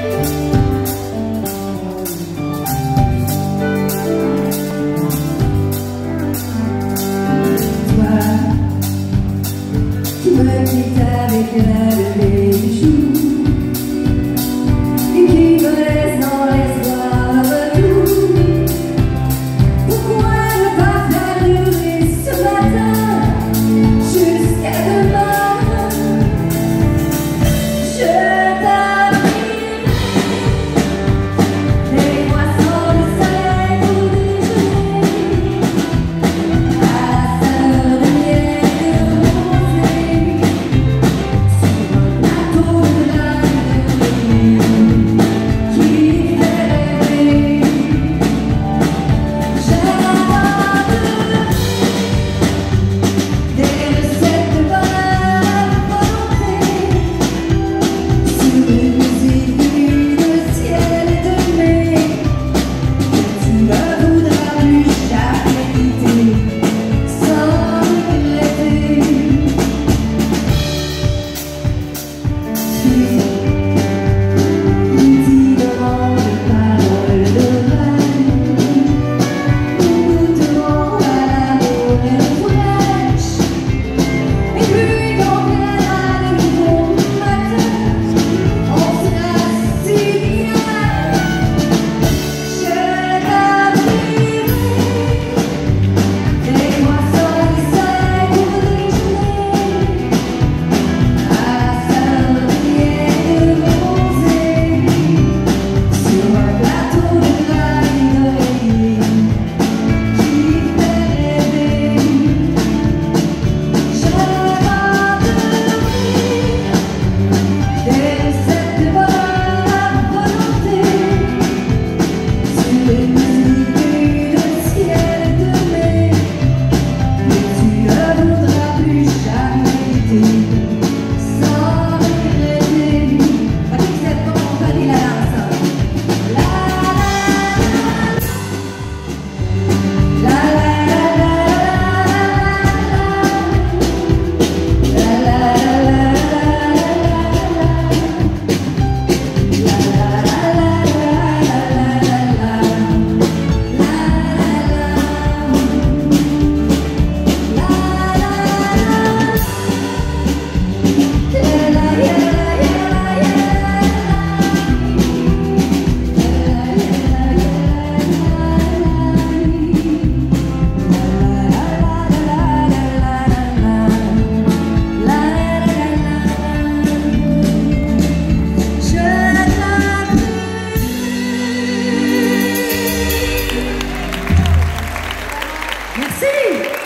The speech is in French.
Tu me quittes avec la levée du jour et qui me laisse dans l'espoir d'un retour. Pourquoi ne pas faire durer ce matin jusqu'à demain? Je t'admire les moissons de soleil pour déjeuner à la saveur de miel de rosée sur un plateau de lune qui fait rêver. J'invente des recettes de bonheur à volonté sur une musique de ciel et de mai que tu ne voudras plus jamais quitter sans regretter. Tu dis devant les paroles d'orage, nous goûterons à l'amour et au fraîche. Et puis quand viendra le nouveau matin, on sera si bien. Je t'admirerai des moissons de soleil pour déjeuner à la saveur de miel de rosée sur un plateau de glace d'oreiller qui fait rêver. J'invente des recettes de bonheur à volonté sur une musique de ciel et de mai que tu ne voudras plus jamais quitter sans regretter. Avec cette compagnie la danse. La la la Merci.